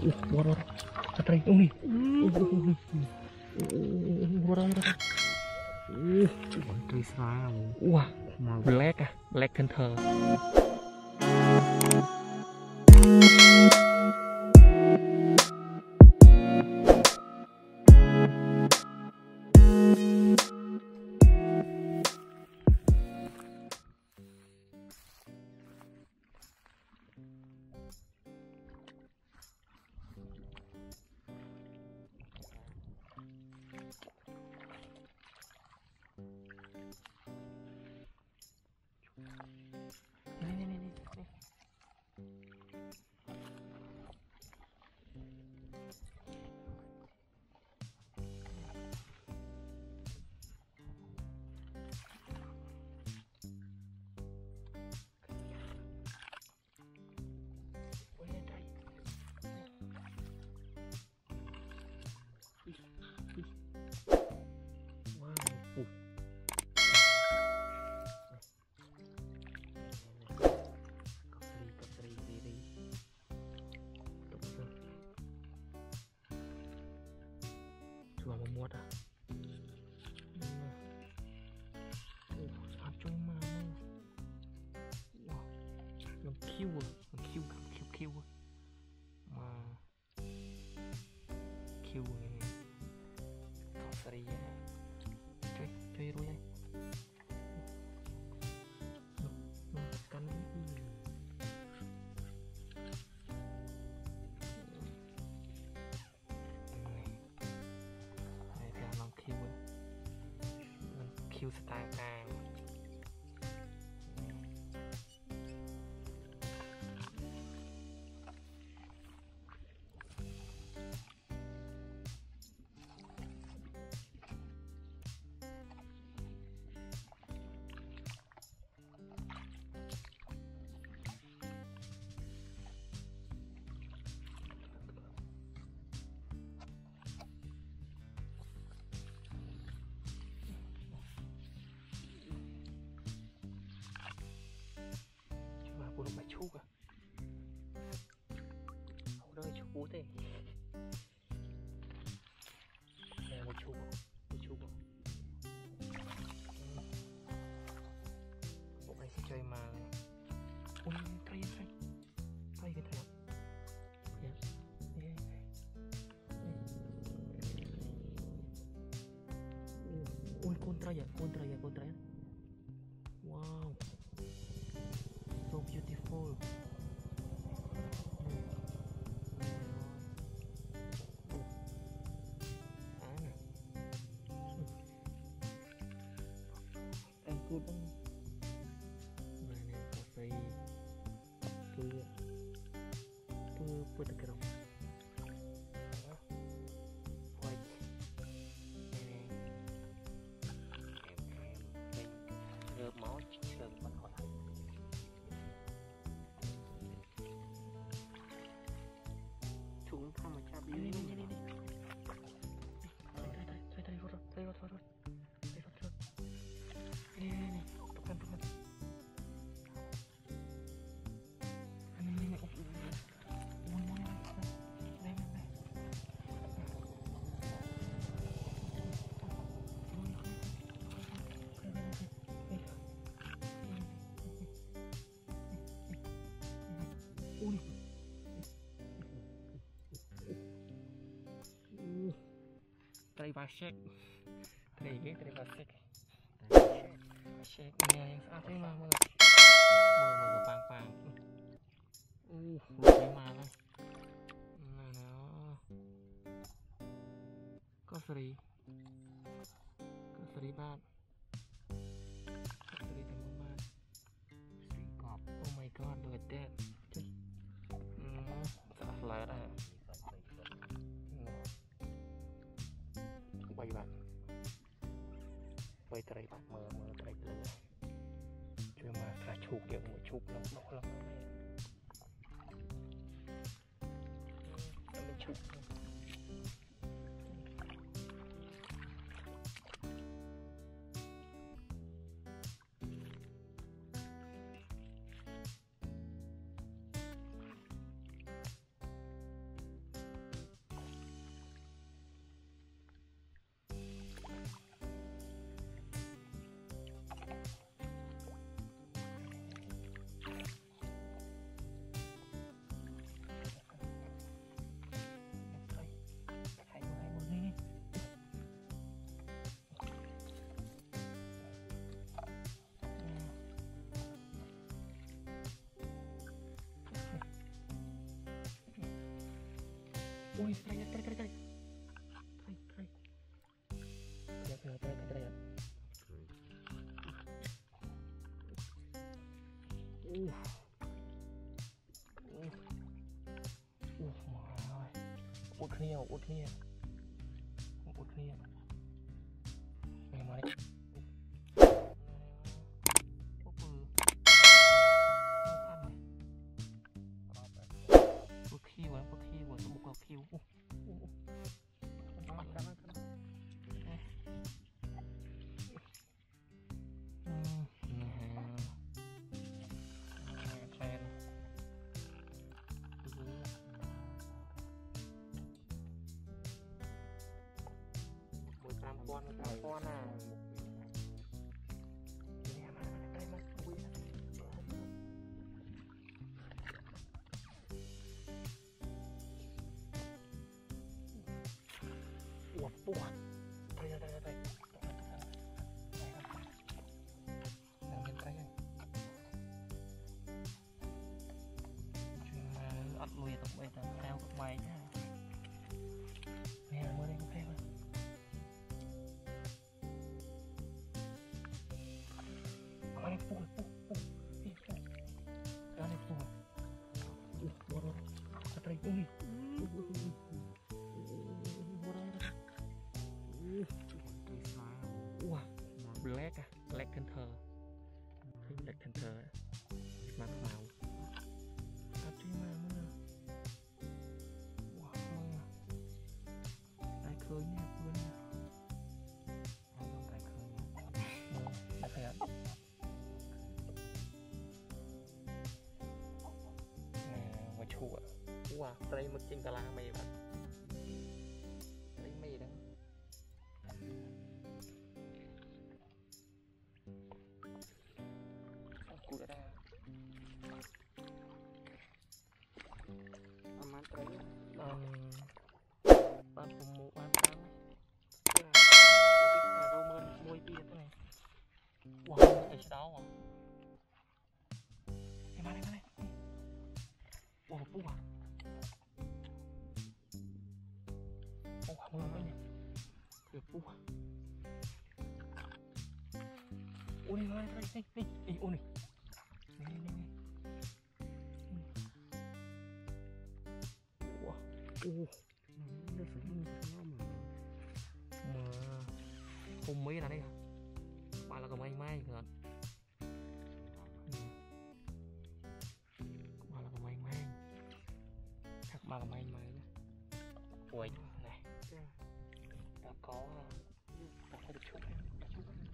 Waduh, katrai ini. Waduh, Cây xa. wah, black à, Black Panther. Cuma memuat ah. Sao trông mà ngầm kêu à, kêu mà kêu này không phải chơi rồi đây cắn kêu style càng một bài chú à, không đâu chú thế, nè một chú, bộ này sẽ chơi mà, ôi cây cái thằng, ôi con trai, wow. So beautiful. Anh cứ băng này cà phê put the girl white rơ máu sườn bắn khỏi chúng tham mà cha bí đi đây rồi Trevasek, Trevasek ini yang saat ini mah mau pang lupa mana có free bạn free teman bạn free cọp, oh my god look at that salah lihat ah quay bạn quay tới đây bạn mờ tới đây chưa mà thả chụp kiểu một chụp lắm mình chụp ui trai út kia ngày mai con à ủa đây làm bên tay ăn lùi tổng bây giờ theo các mày nhá nè mới đây có phép Ai pô, Ai pô. Bora. Atrás ui. Wow, black à, Black Panther. Black Panther. Mặt màu. Áp chế mà nữa. Wow. Ai khơi nha, quên nha. Ai không ai khơi nha. Đã thấy ạ. Wow, đây một chinh tà la mày bạn. Đây mày đó. Cú đã ra. Aman trai. Ban cùng một ban tam. Rau mơn môi bia thế này. Wow, cái đó à. Em ăn đây. Wow, wow. Mưa này được ui ôi đây ôi này không mấy là đây bà là cầm anh mai rồi bà là cầm anh mai chắc bà cầm anh mai ui này đã có được chút